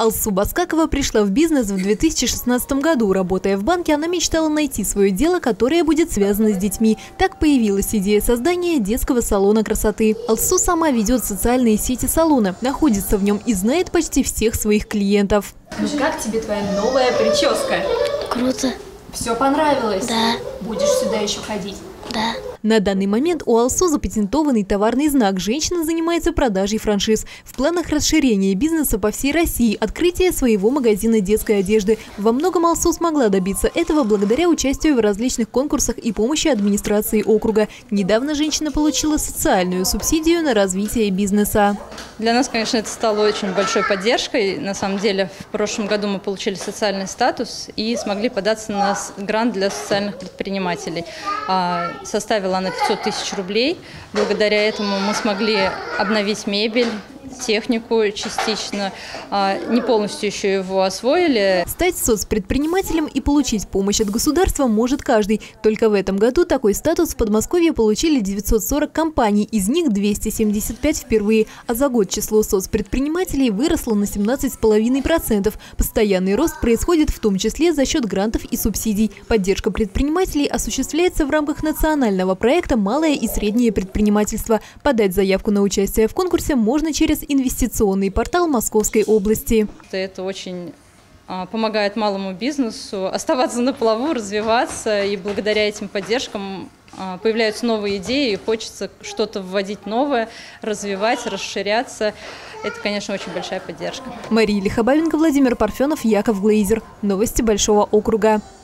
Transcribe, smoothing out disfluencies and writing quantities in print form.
Алсу Баскакова пришла в бизнес в 2016 году. Работая в банке, она мечтала найти свое дело, которое будет связано с детьми. Так появилась идея создания детского салона красоты. Алсу сама ведет социальные сети салона, находится в нем и знает почти всех своих клиентов. Ну как тебе твоя новая прическа? Круто. Все понравилось? Да. Будешь сюда еще ходить? Да. На данный момент у Алсу запатентованный товарный знак. Женщина занимается продажей франшиз. В планах расширения бизнеса по всей России, открытие своего магазина детской одежды. Во многом Алсу смогла добиться этого благодаря участию в различных конкурсах и помощи администрации округа. Недавно женщина получила социальную субсидию на развитие бизнеса. Для нас, конечно, это стало очень большой поддержкой. На самом деле, в прошлом году мы получили социальный статус и смогли податься на грант для социальных предпринимателей. Составила она 500 тысяч рублей. Благодаря этому мы смогли обновить мебель, технику частично, не полностью еще его освоили. Стать соцпредпринимателем и получить помощь от государства может каждый. Только в этом году такой статус в Подмосковье получили 940 компаний, из них 275 впервые. А за год число соцпредпринимателей выросло на 17,5%. Постоянный рост происходит в том числе за счет грантов и субсидий. Поддержка предпринимателей осуществляется в рамках национального проекта «Малое и среднее предпринимательство». Подать заявку на участие в конкурсе можно через инвестиционный портал Московской области. Это очень помогает малому бизнесу оставаться на плаву, развиваться, и благодаря этим поддержкам появляются новые идеи, и хочется что-то вводить новое, развивать, расширяться. Это, конечно, очень большая поддержка. Мария Лихобавенко, Владимир Парфенов, Яков Глейзер. Новости Большого округа.